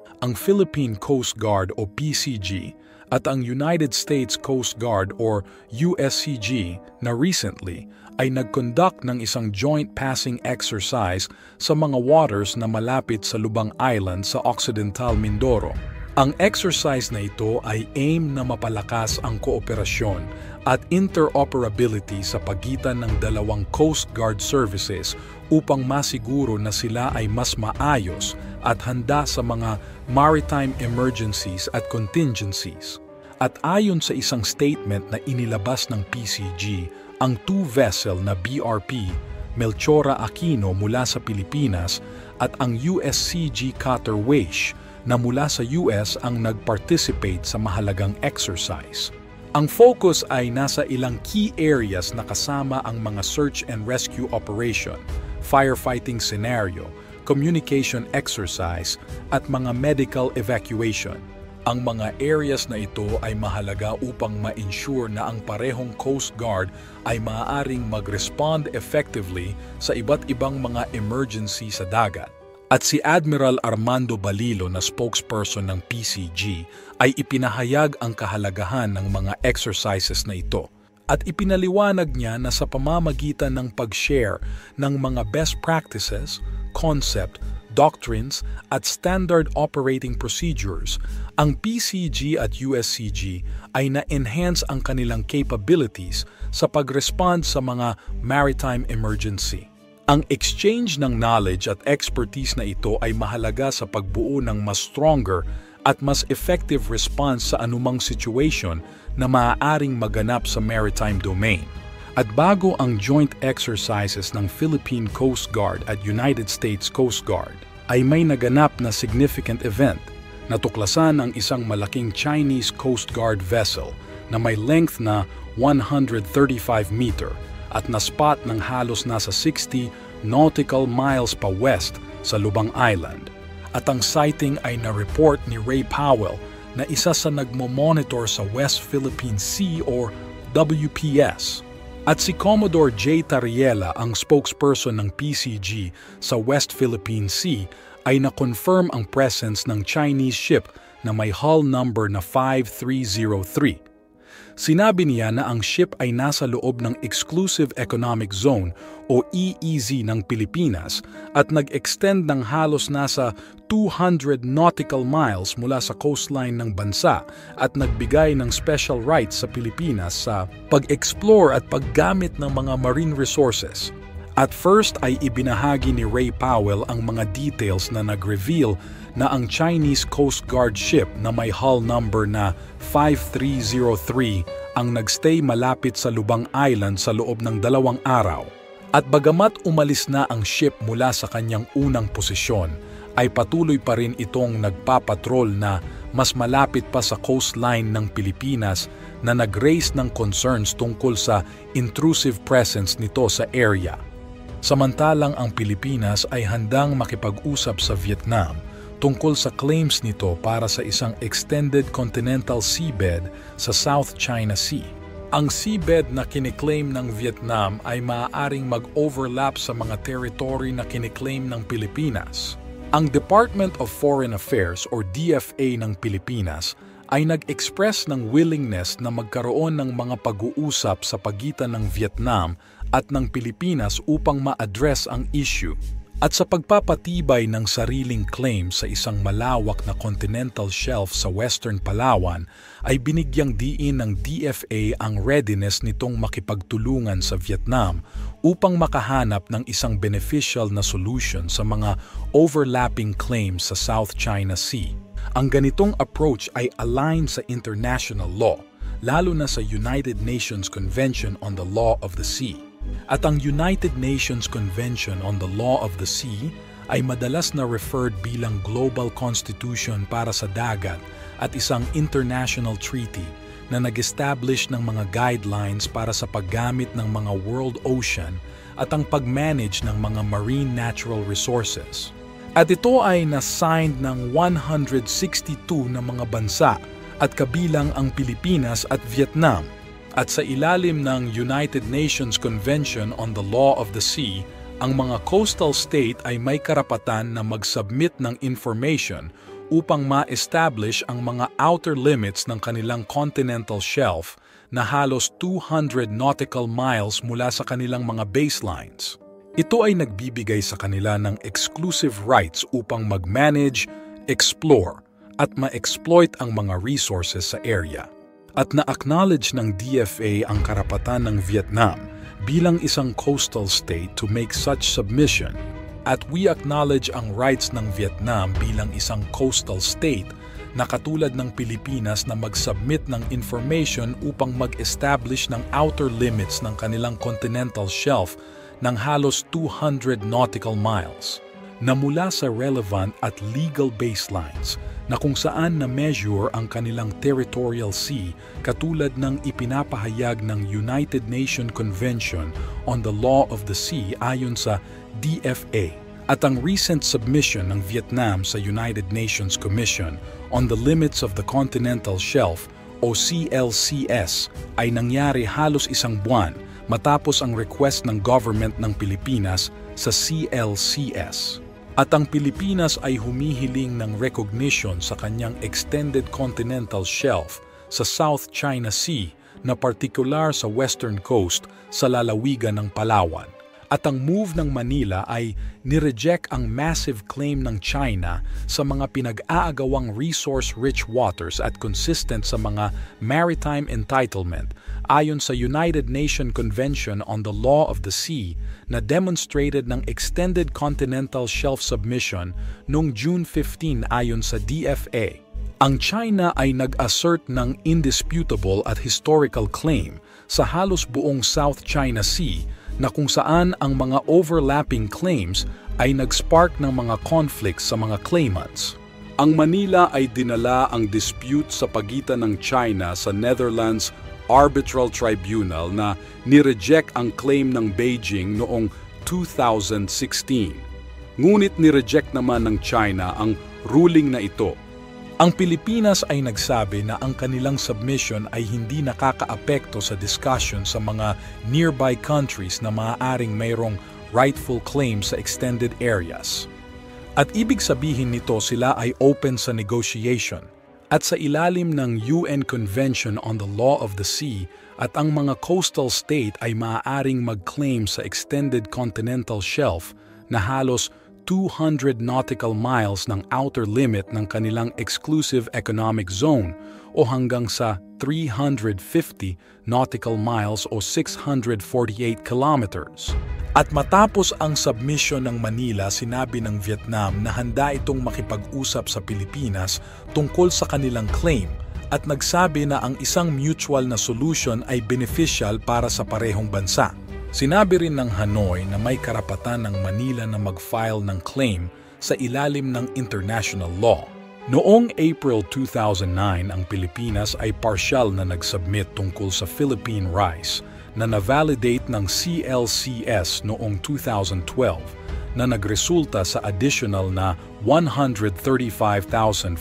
ang Philippine Coast Guard o PCG at ang United States Coast Guard or USCG na recently ay nag-conduct ng isang joint passing exercise sa mga waters na malapit sa Lubang Island sa Occidental Mindoro. Ang exercise na ito ay aim na mapalakas ang kooperasyon at interoperability sa pagitan ng dalawang Coast Guard services upang masiguro na sila ay mas maayos at handa sa mga maritime emergencies at contingencies. At ayon sa isang statement na inilabas ng PCG, ang two-vessel na BRP Melchora Aquino mula sa Pilipinas at ang USCG Cutter Waish na mula sa US ang nag-participate sa mahalagang exercise. Ang focus ay nasa ilang key areas na kasama ang mga search and rescue operation, firefighting scenario, communication exercise, at mga medical evacuation. Ang mga areas na ito ay mahalaga upang ma-ensure na ang parehong Coast Guard ay maaaring mag-respond effectively sa iba't ibang mga emergency sa dagat. At si Admiral Armando Balilo na spokesperson ng PCG ay ipinahayag ang kahalagahan ng mga exercises na ito. At ipinaliwanag niya na sa pamamagitan ng pag-share ng mga best practices, concept, doctrines at standard operating procedures, ang PCG at USCG ay na-enhance ang kanilang capabilities sa pag-respond sa mga maritime emergency. Ang exchange ng knowledge at expertise na ito ay mahalaga sa pagbuo ng mas stronger at mas effective response sa anumang situation na maaaring maganap sa maritime domain. At bago ang joint exercises ng Philippine Coast Guard at United States Coast Guard, ay may naganap na significant event. Natuklasan ang isang malaking Chinese Coast Guard vessel na may length na 135 meter at na-spot ng halos nasa 60 nautical miles pa west sa Lubang Island. At ang sighting ay na-report ni Ray Powell na isa sa nagmo-monitor sa West Philippine Sea or WPS. At si Commodore J. Tariela, ang spokesperson ng PCG sa West Philippine Sea, ay na-confirm ang presence ng Chinese ship na may hull number na 5303. Sinabi niya na ang ship ay nasa loob ng Exclusive Economic Zone o EEZ ng Pilipinas at nag-extend ng halos nasa 200 nautical miles mula sa coastline ng bansa at nagbigay ng special rights sa Pilipinas sa pag-explore at paggamit ng mga marine resources. At first ay ibinahagi ni Ray Powell ang mga details na nag-reveal na ang Chinese Coast Guard ship na may hull number na 5303 ang nagstay malapit sa Lubang Island sa loob ng 2 araw. At bagamat umalis na ang ship mula sa kanyang unang posisyon, ay patuloy pa rin itong nagpapatrol na mas malapit pa sa coastline ng Pilipinas na nag-raise ng concerns tungkol sa intrusive presence nito sa area. Samantalang ang Pilipinas ay handang makipag-usap sa Vietnam tungkol sa claims nito para sa isang extended continental seabed sa South China Sea. Ang seabed na kiniklaim ng Vietnam ay maaaring mag-overlap sa mga territory na kiniklaim ng Pilipinas. Ang Department of Foreign Affairs or DFA ng Pilipinas ay nag-express ng willingness na magkaroon ng mga pag-uusap sa pagitan ng Vietnam at ng Pilipinas upang ma-address ang issue. At sa pagpapatibay ng sariling claim sa isang malawak na continental shelf sa Western Palawan, ay binigyang diin ng DFA ang readiness nitong makipagtulungan sa Vietnam upang makahanap ng isang beneficial na solution sa mga overlapping claims sa South China Sea. Ang ganitong approach ay aligned sa international law, lalo na sa United Nations Convention on the Law of the Sea. At ang United Nations Convention on the Law of the Sea ay madalas na referred bilang global constitution para sa dagat at isang international treaty na nag-establish ng mga guidelines para sa paggamit ng mga world ocean at ang pag-manage ng mga marine natural resources. At ito ay na-signed ng 162 na mga bansa at kabilang ang Pilipinas at Vietnam. At sa ilalim ng United Nations Convention on the Law of the Sea, ang mga coastal state ay may karapatan na mag-submit ng information upang ma-establish ang mga outer limits ng kanilang continental shelf na halos 200 nautical miles mula sa kanilang mga baselines. Ito ay nagbibigay sa kanila ng exclusive rights upang mag-manage, explore, at ma-exploit ang mga resources sa area. At na-acknowledge ng DFA ang karapatan ng Vietnam bilang isang coastal state to make such submission. At we acknowledge ang rights ng Vietnam bilang isang coastal state na katulad ng Pilipinas na mag-submit ng information upang mag-establish ng outer limits ng kanilang continental shelf ng halos 200 nautical miles na mula sa relevant at legal baselines na kung saan na-measure ang kanilang territorial sea katulad ng ipinapahayag ng United Nations Convention on the Law of the Sea ayon sa DFA at ang recent submission ng Vietnam sa United Nations Commission on the Limits of the Continental Shelf o CLCS ay nangyari halos isang buwan matapos ang request ng government ng Pilipinas sa CLCS. At ang Pilipinas ay humihiling ng recognition sa kanyang extended continental shelf sa South China Sea na partikular sa western coast sa lalawigan ng Palawan. At ang move ng Manila ay nireject ang massive claim ng China sa mga pinag-aagawang resource-rich waters at consistent sa mga maritime entitlement ayon sa United Nations Convention on the Law of the Sea na demonstrated ng extended continental shelf submission noong June 15 ayon sa DFA. Ang China ay nag-assert ng indisputable at historical claim sa halos buong South China Sea na kung saan ang mga overlapping claims ay nag-spark ng mga conflicts sa mga claimants. Ang Manila ay dinala ang dispute sa pagitan ng China sa Netherlands Arbitral Tribunal na nireject ang claim ng Beijing noong 2016. Ngunit nireject naman ng China ang ruling na ito. Ang Pilipinas ay nagsabi na ang kanilang submission ay hindi nakakaapekto sa discussion sa mga nearby countries na maaaring mayroong rightful claim sa extended areas. At ibig sabihin nito sila ay open sa negotiation. At sa ilalim ng UN Convention on the Law of the Sea at ang mga coastal state ay maaaring mag-claim sa extended continental shelf na halos 200 nautical miles ng outer limit ng kanilang exclusive economic zone o hanggang sa 350 nautical miles o 648 kilometers. At matapos ang submission ng Manila, sinabi ng Vietnam na handa itong makipag-usap sa Pilipinas tungkol sa kanilang claim at nagsabi na ang isang mutual na solution ay beneficial para sa parehong bansa. Sinabi rin ng Hanoi na may karapatan ng Manila na mag-file ng claim sa ilalim ng international law. Noong April 2009, ang Pilipinas ay partial na nag-submit tungkol sa Philippine rice na na-validate ng CLCS noong 2012 na nagresulta sa additional na 135,506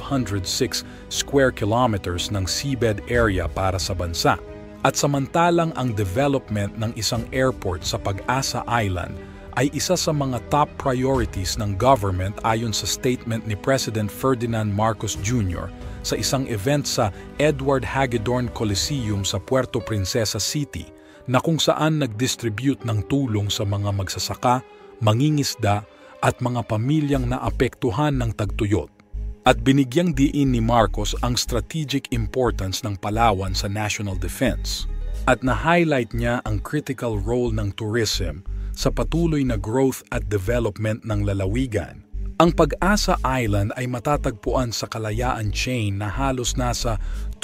square kilometers ng seabed area para sa bansa. At samantalang ang development ng isang airport sa Pag-asa Island ay isa sa mga top priorities ng government ayon sa statement ni President Ferdinand Marcos Jr. sa isang event sa Edward Hagedorn Coliseum sa Puerto Princesa City na kung saan nag-distribute ng tulong sa mga magsasaka, mangingisda at mga pamilyang naapektuhan ng tagtuyot. At binigyang diin ni Marcos ang strategic importance ng Palawan sa national defense. At na-highlight niya ang critical role ng tourism sa patuloy na growth at development ng lalawigan. Ang Pag-asa Island ay matatagpuan sa kalayaan chain na halos nasa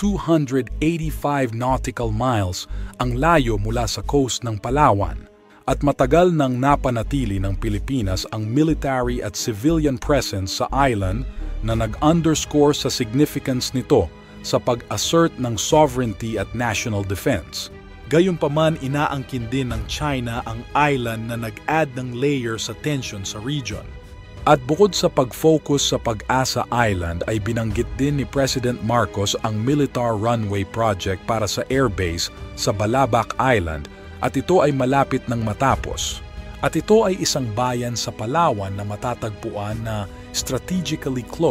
285 nautical miles ang layo mula sa coast ng Palawan. At matagal nang napanatili ng Pilipinas ang military at civilian presence sa island na nag-underscore sa significance nito sa pag-assert ng sovereignty at national defense. Gayunpaman, inaangkin din ng China ang island na nag-add ng layer sa tension sa region. At bukod sa pag-focus sa Pag-asa Island ay binanggit din ni President Marcos ang Militar Runway Project para sa airbase sa Balabac Island at ito ay malapit ng matapos. At ito ay isang bayan sa Palawan na matatagpuan na strategically close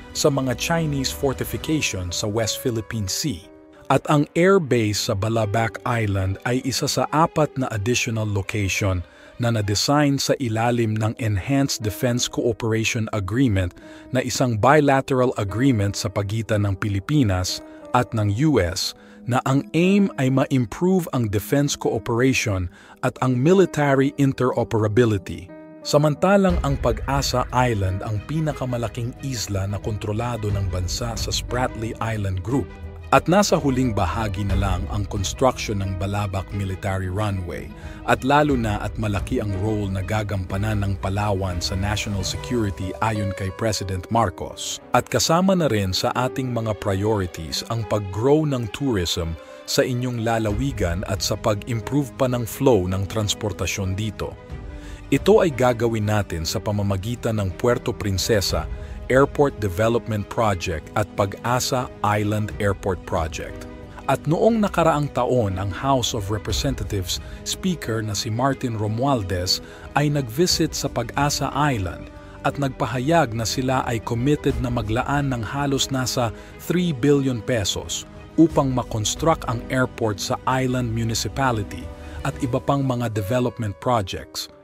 sa mga Chinese fortifications sa West Philippine Sea. At ang airbase sa Balabac Island ay isa sa 4 na additional location na na-design sa ilalim ng Enhanced Defense Cooperation Agreement na isang bilateral agreement sa pagitan ng Pilipinas at ng US na ang aim ay ma-improve ang defense cooperation at ang military interoperability. Samantalang ang Pag-asa Island ang pinakamalaking isla na kontrolado ng bansa sa Spratly Island Group. At nasa huling bahagi na lang ang construction ng Balabac Military Runway at lalo na at malaki ang role na gagampanan ng Palawan sa national security ayon kay President Marcos. At kasama na rin sa ating mga priorities ang pag-grow ng tourism sa inyong lalawigan at sa pag-improve pa ng flow ng transportasyon dito. Ito ay gagawin natin sa pamamagitan ng Puerto Princesa Airport Development Project at Pag-asa Island Airport Project. At noong nakaraang taon ang House of Representatives Speaker na si Martin Romualdez ay nag-visit sa Pag-asa Island at nagpahayag na sila ay committed na maglaan ng halos nasa 3 billion pesos upang makonstruct ang airport sa island municipality at iba pang mga development projects.